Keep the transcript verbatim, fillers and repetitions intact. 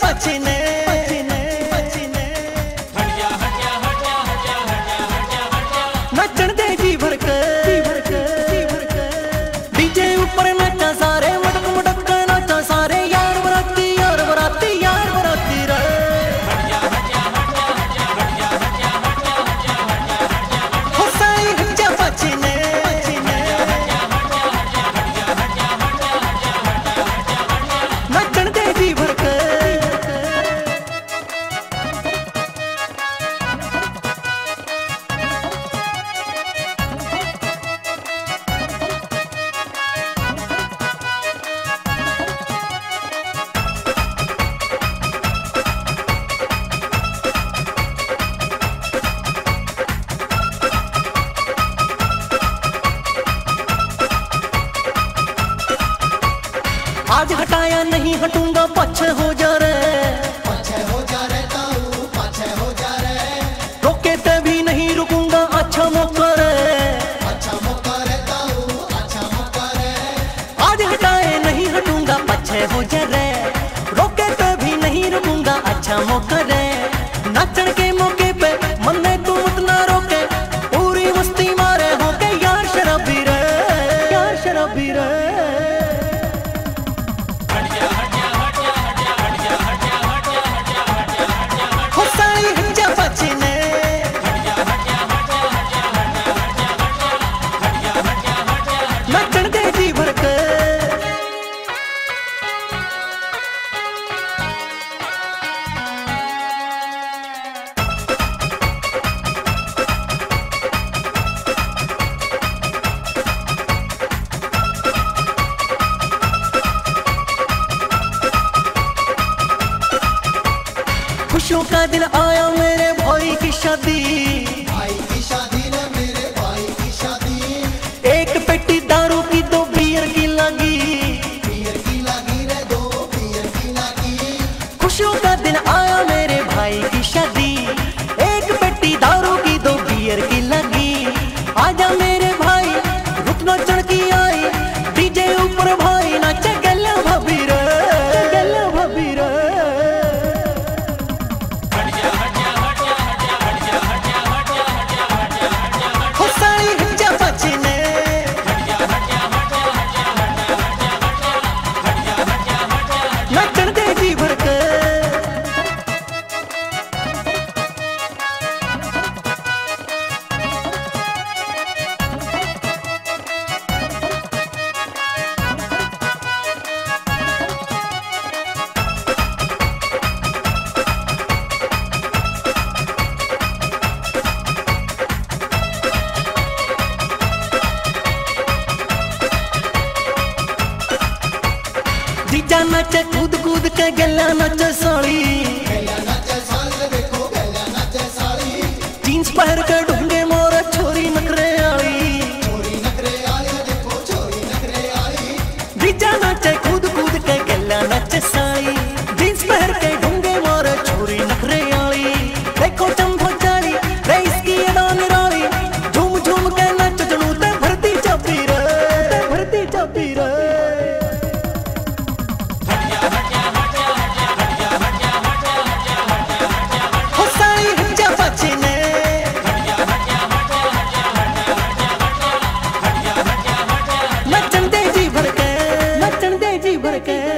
पछने नचन दे जी भर के डीजे ऊपर नाचा सारे मटक मटक के नाचा सारे यार बराती यार बराती यार बराती रे हो साई हज्जा पछने नचन दे जी भर के आज हटाया नहीं हटूंगा पीछे हो जा रे पीछे हो जा रे ताऊ पीछे हो जा रे रोके ते भी नहीं रुकूंगा अच्छा मौका रे अच्छा मौका रे ताऊ अच्छा मौका रे आज हटाए नहीं हटूंगा पीछे हो जा रे रोके ते भी नहीं रुकूंगा अच्छा मौका रे नाचन के मौके पे मन ने तू मत ना रोके पूरी मस्ती मारे हो के यार शराबी रे यार शराबी रे नचन दे जी भर के खुशियों का दिन आया मेरे भाई की शादी भाई की शादी ने मेरे भाई की शादी एक पेटी दारू की दो बियर की लगी पियर की लगी रे दो पियर की लगी खुशियों का दिन आया मेरे भाई की शादी एक पेटी दारू की दो बियर की लगी आजा मेरे भाई रुकना चढ़ की आई डीजे ऊपर भाई नाचे गल्ला भाभी रे गल्ला भाभी रे हो साई हज्जा पछने नचन दे जी भर के जीजा नाचे कूद कूद के गल्ला नाचे साली गैया नाचे साली देखो गैया नाचे साली जीन्स पहन के ढूंढे मोर छोरी नखरे आली छोरी नखरे आली देखो छोरी नखरे आली जीजा नाचे कूद कूद के गल्ला नाचे साली जीन्स पहन के ढूंढे मोर छोरी नखरे आली देखो चंभो चाली रे इसकी अदा निराली झूम झूम के नाच जनू ते भरती चापी रे ते भरती चापी रे हो साई हज्जा पछने नचन दे जी भर के नचन दे जी भर के